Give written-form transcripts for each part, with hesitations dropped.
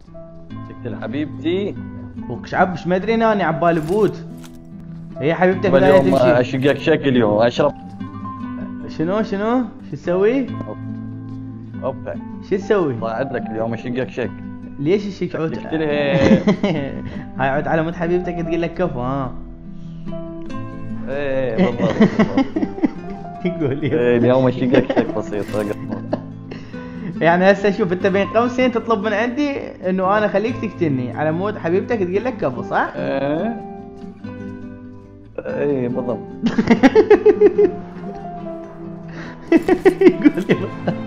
تقتل حبيبتي وكشعبش ما ادري اني عبالي بوت. هي حبيبتك اليوم بداية تمشي. اشقك شكل اليوم اشرب. شنو شو تسوي؟ اوبا شو تسوي؟ الله يعذرك اليوم اشقك شك. ليش الشيك عود؟ تقتلها. هاي عود على مود حبيبتك تقول لك كفو ها. ايه بالضبط. يقول ايه اليوم اشقك شك بسيط. يعني هسه شوف انت بين قوسين تطلب من عندي انه انا خليك تقتلني على مود حبيبتك تقول لك كفو صح؟ ايه بالضبط. يقول لي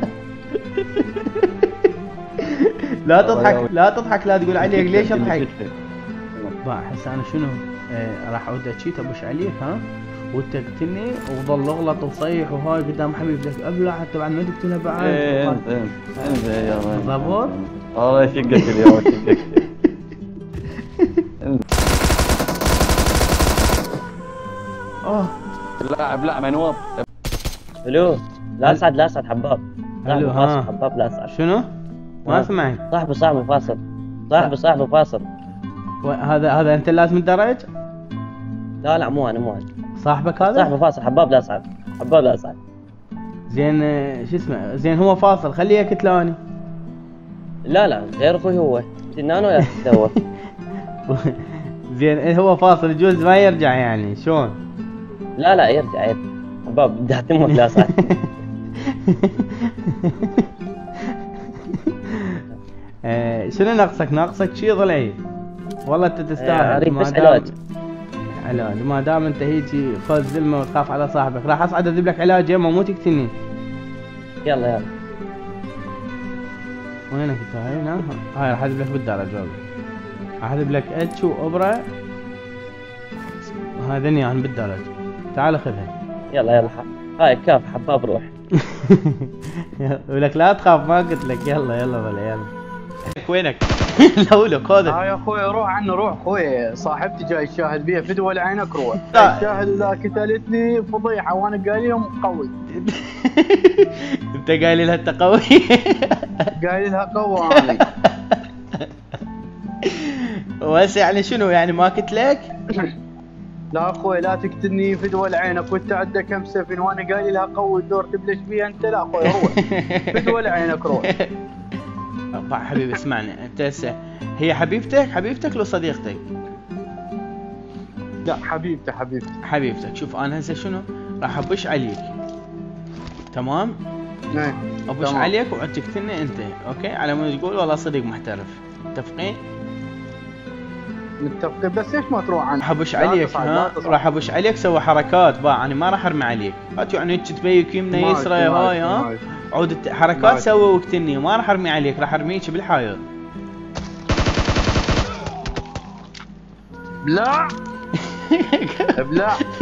لا تضحك لا تضحك لا تقول عليك ليش اضحك؟ احس انا شنو؟ راح اعود اشيت ابوش عليك ها؟ وانت تقتلني وظل اغلط وصيح وهاي قدام حبيبتك ابلع حتى بعد ما تقتلها بعد. انزين يلا ضبط؟ الله يشقك اليوم اشقك. اللاعب لا منوب. الو لا اسعد لا اسعد حباب. الو ها حباب لا اسعد. شنو؟ ما سمعت. صاحبي فاصل. صاحبي فاصل. هذا انت لازم الدرج؟ لا مو انا. صاحبك هذا؟ صاحبي فاصل حباب لا اسعد. زين شو اسمه؟ زين هو فاصل خليه يقتلوني. لا غير اخوي هو. انا وياك هو. زين هو فاصل يجوز ما يرجع يعني شلون؟ لا يرجع حباب بدها تموت لا اسعد. شنو ناقصك شي ضلعي؟ والله انت تستاهل. بس علاج ما دام انت هيجي خذ ذمه وتخاف على صاحبك. راح اصعد اجيب لك علاج يما مو تقتلني. يلا وينك انت؟ هاي راح اذب لك بالدرج والله. راح اذب لك اتش وابره. هذني انا بالدرج. تعال خذها. يلا هاي كاف حباب روح. يقول لك لا تخاف ما قلت لك. يلا بلا يلا. وينك؟ لولك هذا. يا اخوي روح عنه روح اخوي. صاحبتي جاي تشاهد بيها فدوى لعينك روح. تشاهد اذا قتلتني فضيحه وانا قايل لهم قوي. انت قايل لها انت قوي؟ قايل لها قوي انا. وهسه يعني شنو يعني ما قتلك؟ لا اخوي لا تقتلني فدوى لعينك وانت عندك كم سفن وانا قايل لها قوي الدور تبلش بيها انت. لا اخوي روح. فدوى لعينك روح. حبيبي اسمعني انت هسه هي حبيبتك لو صديقتك؟ لا حبيبتك. شوف انا هسه شنو راح ابش عليك تمام؟ ايه ابش عليك وعد تقتلني انت اوكي على ما تقول والله صديق محترف. متفقين بس ليش ما تروح عنه؟ راح ابش عليك راح ابش عليك سوي حركات انا يعني ما راح ارمي عليك. يعني تبيك يمنى يسرى هاي ها عود حركات سوي واقتلني. ما راح ارمي عليك راح ارميك بالحائط. ابلع